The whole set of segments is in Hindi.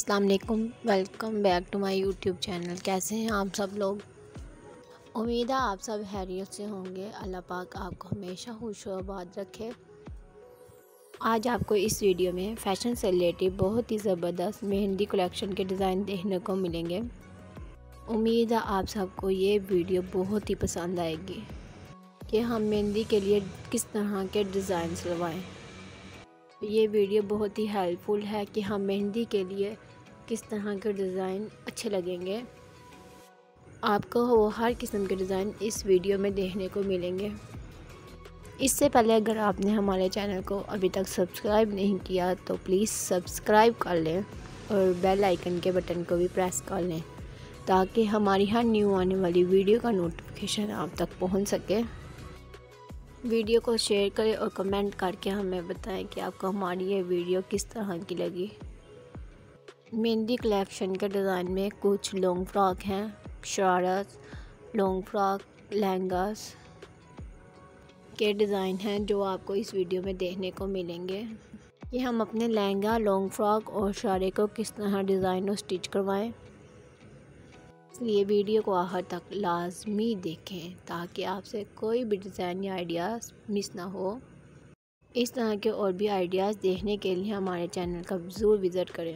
अस्सलाम वालेकुम, welcome back to my YouTube channel. कैसे हैं आप सब लोग? उम्मीद है आप सब खैरियत से होंगे। अल्लाह पाक आपको हमेशा खुश और आबाद रखे। आज आपको इस वीडियो में फ़ैशन से रिलेटेड बहुत ही ज़बरदस्त मेहंदी कलेक्शन के डिज़ाइन देखने को मिलेंगे। उम्मीद है आप सबको ये वीडियो बहुत ही पसंद आएगी कि हम मेहंदी के लिए किस तरह के डिज़ाइन लगवाएं। ये वीडियो बहुत ही हेल्पफुल है कि हम मेहंदी के लिए किस तरह के डिज़ाइन अच्छे लगेंगे। आपको वो हर किस्म के डिज़ाइन इस वीडियो में देखने को मिलेंगे। इससे पहले अगर आपने हमारे चैनल को अभी तक सब्सक्राइब नहीं किया तो प्लीज़ सब्सक्राइब कर लें और बेल आइकन के बटन को भी प्रेस कर लें ताकि हमारी हर न्यू आने वाली वीडियो का नोटिफिकेशन आप तक पहुंच सके। वीडियो को शेयर करें और कमेंट करके हमें बताएं कि आपको हमारी ये वीडियो किस तरह की लगी। मेहंदी कलेक्शन के डिज़ाइन में कुछ लॉन्ग फ्रॉक हैं, शरारत, लॉन्ग फ्रॉक, लहंगास के डिज़ाइन हैं जो आपको इस वीडियो में देखने को मिलेंगे कि हम अपने लहंगा, लॉन्ग फ्रॉक और शरारे को किस तरह डिज़ाइन और स्टिच करवाएं। इसलिए वीडियो को आखिर तक लाजमी देखें ताकि आपसे कोई भी डिज़ाइन या आइडियाज़ मिस ना हो। इस तरह के और भी आइडियाज़ देखने के लिए हमारे चैनल का ज़रूर विज़िट करें।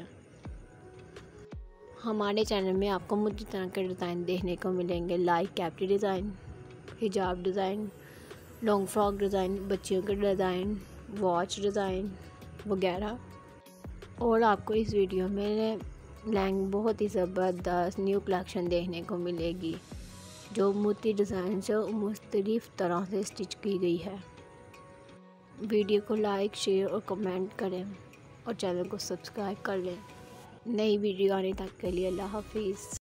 हमारे चैनल में आपको मुख्तलिफ़ तरह के डिज़ाइन देखने को मिलेंगे, लाइक कैप्री डिज़ाइन, हिजाब डिज़ाइन, लॉन्ग फ्रॉक डिज़ाइन, बच्चियों के डिज़ाइन, वॉच डिज़ाइन वगैरह। और आपको इस वीडियो में बहुत ही ज़बरदस्त न्यू कलेक्शन देखने को मिलेगी जो मोती डिज़ाइन से मुख्तलिफ़ तरह से स्टिच की गई है। वीडियो को लाइक, शेयर और कमेंट करें और चैनल को सब्सक्राइब कर लें। नई वीडियो आने तक के लिए अल्लाह हाफिज़।